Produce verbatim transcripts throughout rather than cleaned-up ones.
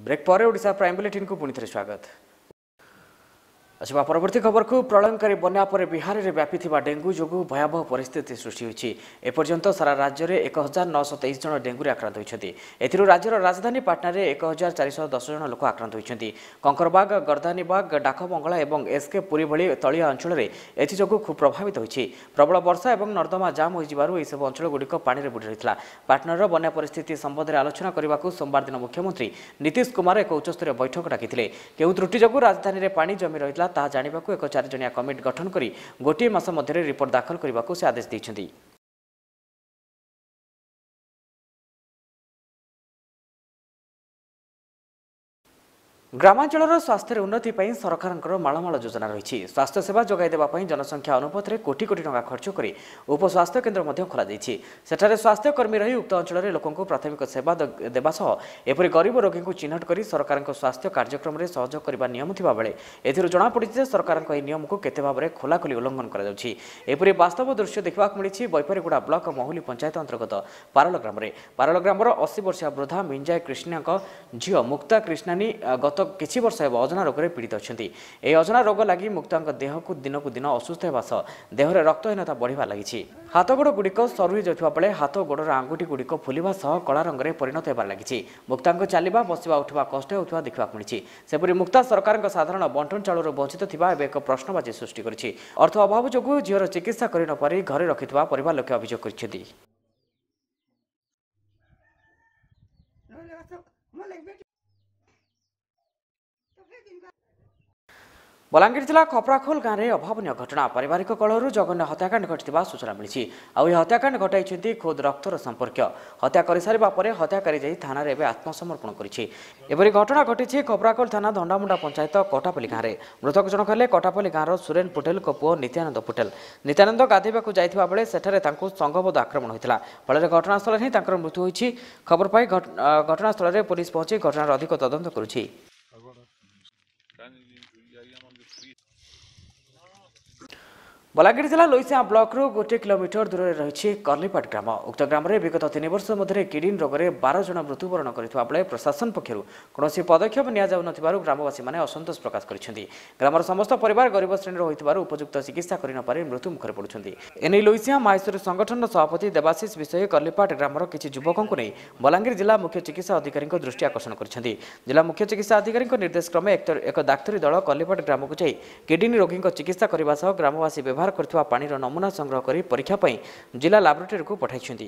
Break पर Odisha prime bulletin को पुणी थे स्वागत। अच्छा परवर्ती खबर को प्रलयकारी बन्या पर बिहार में व्यापी डेंगू जो भयावह परिस्थिति सृष्टि होती एपर्यंत सारा राज्य में एक हजार नौश तेईस जन डेंगू आक्रांत होती राज्यर राजधानी पाटना में एक हजार चारिश दस जन लोक आक्रांत होती कंकरबाग गर्दानीबाग डाकबंगला और एसके पुरी भली तलिया अंचल में एथोग खूब प्रभावित होती प्रबल वर्षा और नर्दमा जाम हो सब अंचल गुड़िक पानी बुड़ी रही पाटनार बन्या परिस्थिति संबंध में आलोचना करने को सोमवार दिन मुख्यमंत्री नीतीश कुमार एक उच्चस्तरीय बैठक डाकी केउ त्रुटि जो राजधानी में पानी जमी रही ताहा जानिबाकू एक चार जणिया कमिटी गठन करी गोटे मास मध्य रिपोर्ट दाखल करने को से आदेश देइछन्ति। ग्रामांचल स्वास्थ्य उन्नति सरकार मालमाल योजना रही स्वास्थ्य सेवा जोगाई देवाई जनसंख्या अनुपात में कोटी कोटी टंका खर्च कर उपस्वास्थ्य केन्द्र खोल सेठारे स्वास्थ्य कर्मी रही उक्त अंचल लोक प्राथमिक सेवा देवा सह एपरी गरीब रोगी को चिन्हट कर सरकार स्वास्थ्य कार्यक्रम में सहयोग करने नियम थिबा बेले एथिरु जଣାपड़ी जे सरकार नियम को केते भाव में खोलाखोली उल्लंघन कर वास्तव दृश्य देखा मिली बैपारीगुड़ा ब्लॉक महुली पंचायत अंतर्गत पारल ग्राम पारल ग्रामर अशी वर्षीय वृद्धा मिंजाय कृष्णा झील मुक्ता कृष्णानी गत किछि वर्ष हेब अजना रोग में पीड़ित अच्छा यह अजना रोग लगी मुक्ता देह को दिन को दिन असुस्थ होगा सह देहरे रक्तहीनता बढ़िया लगी हाथ गोड़ गुड़िक सरू जाता बेले हाथ गोड़र आंगुठी गुड़िक फुलवा सह कला रंग में परिणत होबार लगी मुक्ता चलवा बसवा उठवा कष्ट होता देखा मिली सेपरी मुक्ता सरकार साधारण बंटन चाउल वंचित थिबा एक प्रश्नबाची सृष्टि करिछि अर्थ अभाव जो झीर चिकित्सा कर न पारि घरे रखिथिबा परिवार लोके अभियोग करिसेंति। बलांगीर जिला खपराखोल गाँव में अभावन घटना पारिवारिक कलह जघन्य हत्याकांड घटिता सूचना मिली आउ हत्याकांड घटाई खोद रक्तर संपर्क हत्या कर सारा पर हत्याकारी जाई थाना रे आत्मसमर्पण करी घटना घटी खपराखोल थाना धंडामुंडा पंचायत कटापल्ली गाँव में मृतक जनक हेले कटापल्ली गाँव सुरेन पुटेल पुओ नित्यानंद पुटेल नित्यानंद गाधोवाक जाइथिबा बेले सेठारे तांकु संघबद्ध आक्रमण होता फल घटनास्थल ही मृत्यु होईछि खबर पाई घटनास्थल में पुलिस पहुंची घटनार अधिक तदंत करुछि। बलांगीर जिला लोईसा ब्लॉक रू गोटे किलोमीटर दूर रही कर्लीपाट ग्राम उक्त ग्राम में विगत तीन वर्ष मध्य किडनी रोग में बार जन मृत्युवरण करथिबा बेले प्रशासन पक्षर कौन पदक्षेप नि ग्रामवासी मैंने असंतोष प्रकाश कर ग्रामर समस्त परिवार गरीब श्रेणी होइथिबारु उपयुक्त चिकित्सा कर नपारे मृत्यु मुखर पड़ुछन्ति एने लोईसा माहेश्वरी संगठन सभापति देवाशीष विषय कर्लीपाट ग्रामर किछि युवकों को नहीं बलांगीर जिला मुख्य चिकित्सा अधिकारी दृष्टि आकर्षण कर जिला मुख्य चिकित्सा अधिकारी निर्देश क्रमे एक डाक्तरी दल कर्लीपाट ग्राम को जाई किडनी रोगी चिकित्सा करने सह ग्रामवासी व्यवहार करथिबा पानी रो नमूना संग्रह करी परीक्षा पई जिला लैबोरेटरी को पठाइछन्ति।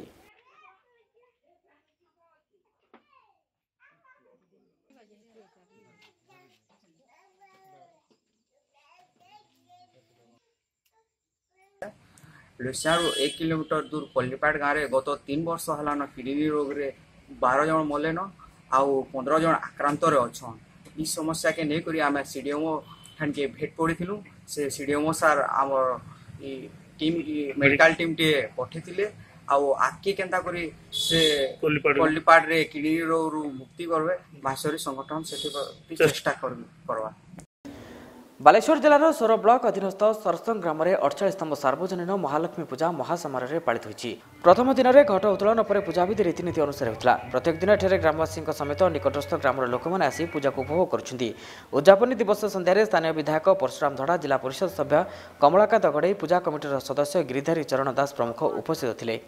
लोईसारू एक किलोमीटर दूर कर्लीपाट गाँव में गत तीन वर्ष है किडनी रोग रे बारह जन मलेन आउ पंद्रह जन आक्रांत अच्छा इ समस्या के नहीं करी आम सीडीएमओ ठान के भेट पड़ीलु से सीडीएमओ सार आम टीम मेडिकल टीम टे पठेतिले आउ आके केंता करी से कर्लीपाट रे किडनी रोग रु मुक्ति करबे माहेश्वरी संगठन से चेष्टा करवा। बालेश्वर जिलार सोर ब्लॉक अधीनस्थ सरसंग ग्राम में अड़चाशतम सार्वजनीन महालक्ष्मी पूजा महासमारोह पालित होती प्रथम दिन में घट उत्तोलन पर पूजाविधि रीतिनीति अनुसार होता प्रत्येक दिन एठारे ग्रामवासी समेत निकटस्थ ग्राम लोक मैंने आसी पूजा को उपभोग कर उद्यापनी दिवस संध्यार स्थानीय विधायक परशुराम धड़ा जिला परिषद सभ्य कमलाकांत गड़ई पूजा कमिटर सदस्य गिरिधारी चरण दास प्रमुख उपस्थित थे।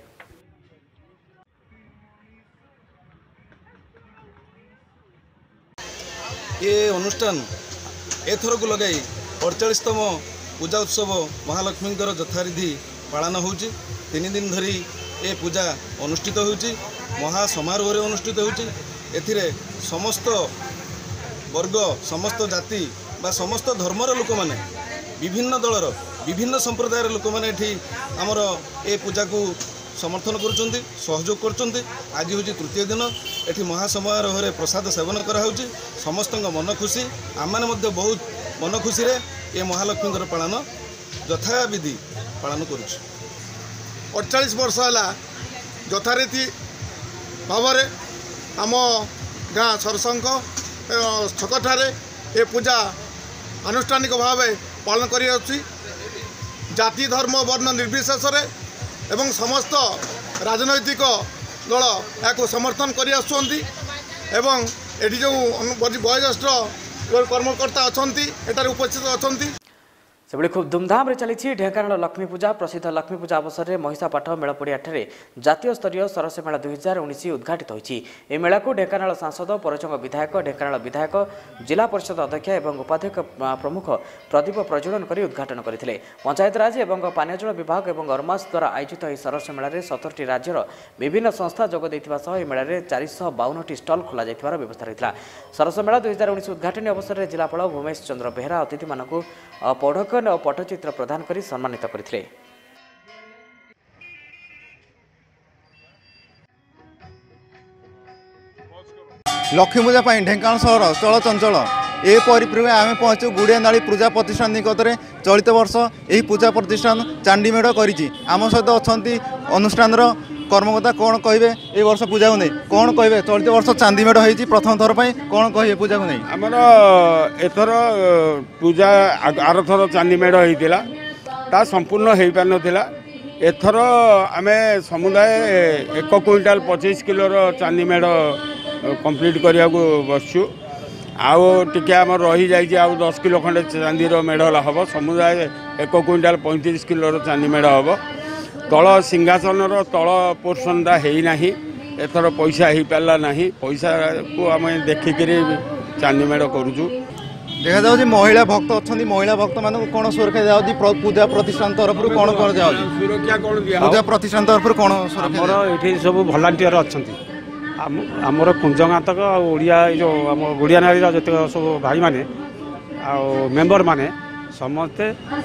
ये अनुष्ठान एथर को लगे अड़चाशतम पूजा उत्सव महालक्ष्मी यथारीधि पालन होती तीन दिन धरी ए पूजा अनुष्ठित होती महासमारोह अनुष्ठित होती एथिरे समस्त वर्ग समस्त जाति बा समस्त धर्मर लोक माने विभिन्न दलर विभिन्न संप्रदायर लोक माने एठी हमर ए पूजा को समर्थन करुँच सहयोग कर आज हूँ तृतीय दिन एठी महासमारोह रे प्रसाद सेवन कराऊँच समस्त मन खुशी आम मैंने बहुत मन खुशी रे ये महालक्ष्मी पालन यथाविधि पालन करुँच अड़चाश वर्ष है यथारीति भाव आम गाँ सरसंघ छकठारे ये पूजा आनुष्ठानिक भाव पालन कर जाति धर्म वर्ण निर्विशेष एवं समस्त राजनैतिक दल या समर्थन कर एटी जो वयोज्येष्ठ कर्मकर्ता अच्छा एटार उपस्थित अच्छा से खूब धूमधाम चली ढेंकानाल लक्ष्मी पूजा प्रसिद्ध लक्ष्मी पूजा अवसर में महिषापाठ मेलपड़िया जातीय स्तरीय सरस मेला दुई हजार उन्नीस उद्घाटित होती। यह मेला को ढेंकानाल सांसद परचंग विधायक ढेंकानाल विधायक जिला परिषद अध्यक्ष और उपाध्यक्ष प्रमुख प्रदीप प्रज्वलन कर उद्घाटन करते। पंचायतराज और पानीय जल विभाग और अरमास द्वारा आयोजित यह सरस मेल में सतरटी राज्यर विभिन्न संस्था जोग मेल में चार सौ बावन टी स्टल खोल व्यवस्था रही है। सरस मेला दुई हजार उन्नीस उद्घाटन अवसर में जिलापाल भूमेश चंद्र बेहरा अतिथि मानक पौढ़क और पट्टचित्र प्रदान कर सम्मानित करथिले। लक्ष्मी पूजा ढेंकानाल सहर चल चंचल ए परिप्रेक्षी आम पहुँचु गुड़ियानाली पूजा प्रतिष्ठान निकट में चलित वर्ष यही पूजा प्रतिष्ठान चांदी मेढ़ कर आम सहित अच्छा अनुष्ठान कर्मकर्ता कौन कहे ए वर्ष पूजा को नहीं कौन कहे चलित वर्ष चांदी मेढ़ हो प्रथम थर पर कौन कहे पूजा को नहीं आमर एथर पूजा आर थर चांदी मेढ़ होता ता संपूर्ण हो पार नाला एथर आम समुदाय एक क्विंटाल पच्चीस किलोर चांदी मेढ़ कंप्लीट करने को बसचु आउ टिके आम रही जाइए आउ दस किलो खंडे चांदीर मेढ़ हम समुदाय एक क्विंटाल पैंतीस किलोर चांदी मेढ़ हम तल सिंहासन तल पोर्सनटा होना एथर पैसा हो पारा ना पैसा को आम देखिक चांदी मेढ़ करुचु देखा जाऊँ महिला भक्त अच्छा महिला भक्त मान कौन सुरक्षा जाऊँगी पूजा प्रतिष्ठान तरफ कौन कौन जाऊँगी सुरक्षा कौन दिया पूजा प्रतिष्ठान तरफ कौन आमर ये सब भलांटियर अच्छा आमर कुंजगातक ओडिया जो आम गुड़िया नारी जितक सब भाई मैंने मेम्बर मैंने समस्ते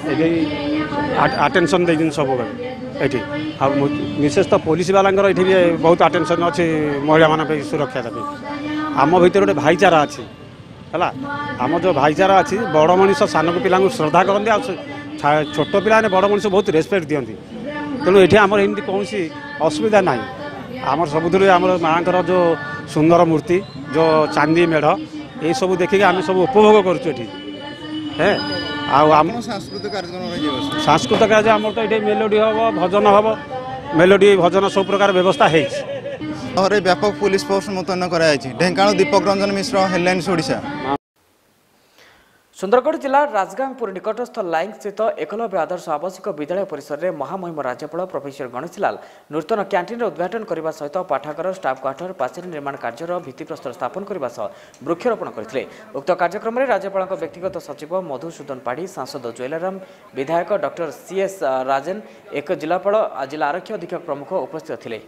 आटेंशन दे सब ये विशेष तो पुलिस वाला ये भी बहुत आटेंशन अच्छी महिला मान सुरक्षा आम भर गोटे भाईचारा अच्छी है आम जो भाईचारा अच्छी बड़ मनीष सान को पिला श्रद्धा करते छोट पिला बड़ मनीष बहुत रेस्पेक्ट दिखती तेणु ये आम एमती कौन असुविधा ना आमर सबुठ आम माँ जो सुंदर मूर्ति जो चांदी मेढ़ ये सब देखिए आम सब उपभोग करें आम सांस्कृतिक कार्यक्रम सांस्कृतिक कार्यक्रम तो ये मेलोडी हम भजन हम मेलोडी भजन सब प्रकार व्यवस्था है व्यापक पुलिस फोर्स मुतयन कर ढेंकानाल दीपक रंजन मिश्र हेडलाइन्स ओडिशा। सुंदरगढ़ जिला राजगांगपुर निकटस्थ लाइन स्थित एकलव्य आदर्श आवासिक विद्यालय परिसर में महामहिम राज्यपाल प्रोफेसर गणेशलाल नूतन कैंटीन उद्घाटन करने सहित पाठागार स्टाफ क्वार्टर पाचेरी निर्माण कार्यर भित्तिप्रस्तर स्थापन करने सह वृक्षरोपण करते। उक्त कार्यक्रम में राज्यपाल व्यक्तिगत सचिव मधुसूदन पाढ़ी सांसद ज्वेलराम विधायक डॉक्टर सीएस राजन एक जिलापाल जिला आरक्षी अधीक्षक प्रमुख उपस्थित थे।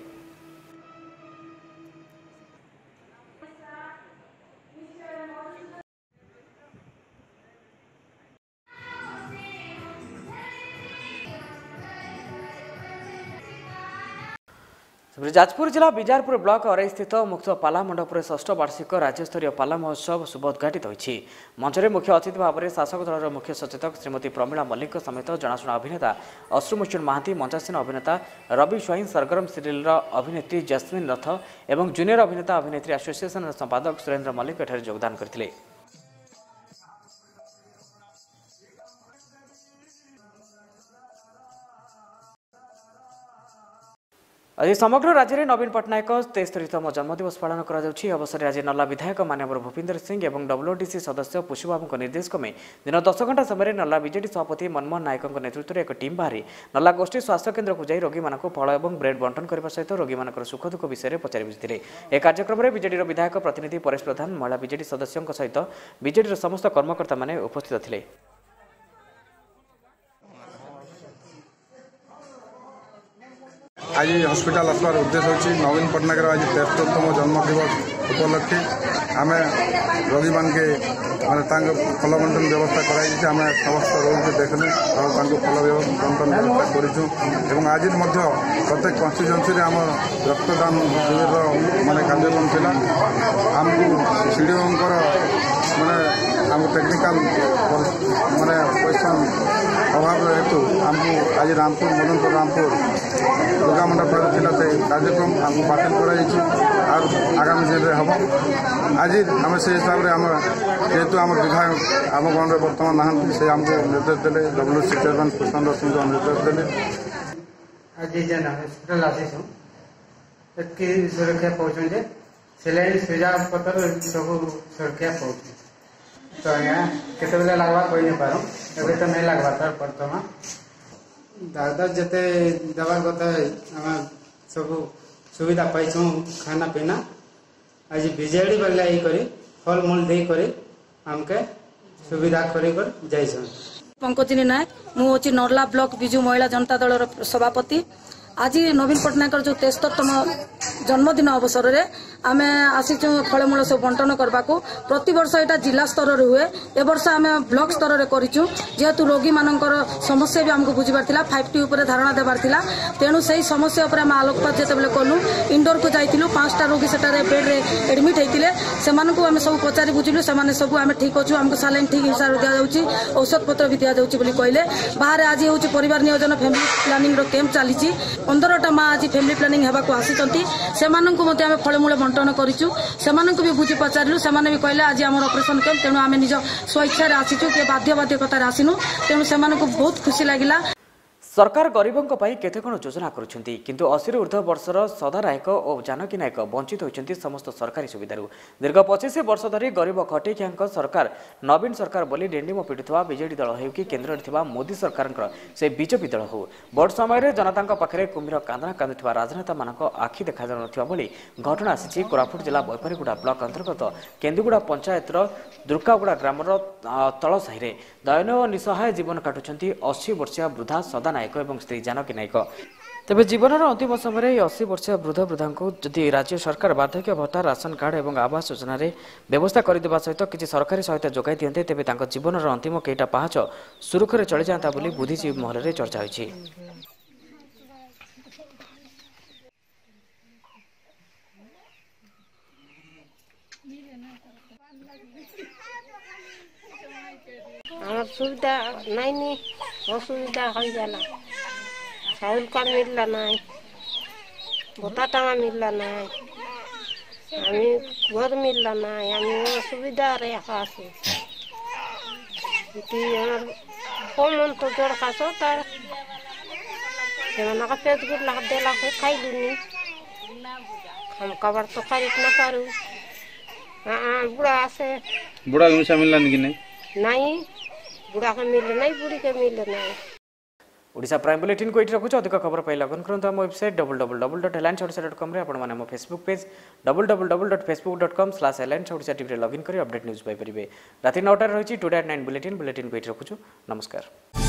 जाजपुर जिला बिजारपुर ब्लॉक अराई स्थित मुक्त पाला मंडपर षष्ठ वार्षिक राज्यस्तरीय पाला महोत्सव शुभ उद्घाटित होती। मंच में मुख्य अतिथि भाव में शासक दलर मुख्य सचेतक श्रीमती प्रमीला मल्लिक समेत जनाशुना अभिनेता अश्रुमोचन महांती मंचासीन अभिनेता रवि स्वाइन सरगरम सिरियल अभिनेत्री जस्मिन रथ और जूनियर अभिनेता अभिनेत्री एसोसिएशन संपादक सुरेन्द्र मल्लिक एठारे योगदान करथिले। आज समग्र राज्य में नवीन पट्टनायक तेस्तरीतम जन्मदिवस पालन कर अवसर आज नल्ला विधायक मान्यवर भूपिंदर सिंह और डब्ल्यूडीसी सदस्य पुष्पबाबू निर्देश में दिन दस घंटा समय नल्ला बीजेडी सभापति मनमोहन नायक नेतृत्व में एक टीम बाहरी नल्ला गोष्ठी स्वास्थ्य केन्द्र को जाई रोगी मानक फल और ब्रेड बंटन करने सहित रोगी मान सुख दुख विषय पचारि बुझिथिले। एक कार्यक्रम में बीजेडी विधायक प्रतिनिधि परेश प्रधान महिला बीजेडी सदस्यों सहित बीजेडी समस्त कर्मकर्ता माने उपस्थित थे। आज हस्पिटाल आसवार उद्देश्य होची नवीन पट्टनायक आज तेहत्तरतम जन्मदिवस उपलक्षे आम रोगी मान के माने फल बंटन व्यवस्था कराई आम समस्त रोगी के देखने और फल बंटन व्यवस्था करूँ आज प्रत्येक कन्स्टिट्युएंसी आम रक्तदान शिविर माने कार्यक्रम थिला आमको सीडीओंकर माने आम टेक्निकाल माने पैसा अभाव हेतु आमको आज रामपुर मदनपुर रामपुर दुर्गा मंडप कार्यक्रम आमको बातिल कर आगामी दिन में हम आज आम से हिसाब से आम जेहेतु आम विधायक आम गण में बर्तमान नहांती से आमको निर्देश देले डब्ल्यूसी चेयरमैन प्रशांत सिंह निर्देश देले आज जेन हस्पिटाल आसीसु सुरक्षा पहुँचे सिलाइन सुजा पतर सब सुरक्षा पाऊँ तो आज्ञा केतबेले लगवा कही नहीं पारूँ एवं तो नहीं लगवा तार बर्तमान दादा जिते देवार कथा आम सब सुविधा पाइछूँ खाना पीना आज बिजेडी वाले आई करी फल मूल दे करी आमके सुविधा करी कर जाइछन। पंकजिनी नायक मु होची नरला ब्लॉक बिजू महिला जनता दल सभापति। आज नवीन पट्टनायक जो तेस्तरतम जन्मदिन अवसर में आम आसीचु फलमूल सब बंटन करने को प्रति वर्ष यहाँ जिला स्तर हुए ए वर्ष आम ब्लॉक स्तर में करूँ जेहेतु रोगी मानकर समस्या भी आमको बुझार था फाइव टी उपर धारणा देवार था तेणु से समस्या उपर आम आलोकपात जिते कलु इंडोर को जाइलु पांचटा रोगी से बेड्रे एडमिट होते से आम सब पचारि बुझिलु से सब आम ठीक अच्छु आमको सालाइन ठीक हिसाब से दि जाऊँगी औषध पत्र भी दि जाऊँगी कहले बाहर आज हूँ परिवार नियोजन फैमिली प्लानिंग कैंप चली पंद्रहटा माँ आज फैमिली प्लानिंग होगा आसी से फलमूल बंटन करूँ से भी बुझी पचारू से भी कहले आज आम ऑपरेशन कैंप तेणु आम निज स्वेच्छा आसीचु कि बाध्य बाध्यकतार आसीनु तेणु से बहुत खुशी लगिला। सरकार गरीबों केते कौन योजना करुछंती किंतु अस्सी ऊर्ध्व वर्षर सदा नायक और जानकी नायक वंचित होती समस्त सरकारी सुविधार दीर्घ पचिश वर्ष धरी गरीब खटेखिया सरकार नवीन सरकार बोली डेंडिम पिटुवा बीजेडी दल हो कि केन्द्र में मोदी सरकार से बीजेपी दल हो भोट समय जनता पाखे कुम्भीर कांदना कांदुवा राजनेता मान आखि देखा जाऊँ घटना आसी कोरापुट जिला बैपारीगुड़ा ब्लॉक अंतर्गत केन्दुगुड़ा पंचायतर दुर्गागुड़ा ग्रामर तल साहि दयनीय निसहाय जीवन काटुंट अस्सी वर्षीय वृद्धा सदा नायक एवं स्त्री जानकी नायक। तेबे जीवनर अंतिम समय अस्सी वर्षीय वृद्ध वृद्धा को जदि राज्य सरकार बार्धक्य भत्ता राशन कार्ड और आवास योजना व्यवस्था करदेवा सहित किसी सरकारी सहायता जोगाई दियंते तेबे तांको जीवनर अंतिम कईटा पाहाच सुरुखुरे चली जाता बोली बुद्धिजीवी महल में चर्चा होइछि। सुविधा नहीं असुविधा हो जाला चाउल का मिलला नहीं भत्ता टाँगा मिलला नहीं हमें घर मिलला नहीं हमें असुविधा रहा से कौन तो जोड़ खास होता है से पेट गुड़ लाख दे लाख खाई लूनी हम कबर तो खरीद ना पारू हाँ बुढ़ा से बुढ़ा हमेशा मिलला नहीं नहीं बुढ़ा के मिले नहीं बुढ़ी के मिले नहीं। ओडिशा प्राइम बुलेटिन को ये रखुच्छे अधिक खबर पाई लगन करते आम website double double double dot Alliance Odisha dot com आम Facebook page double double double dot Facebook dot com slash Alliance Odisha TV login कर अपडेट न्यूज पाइपर राति नौटार रही today at nine bulletin bulletin को ये रखुच्छू नमस्कार।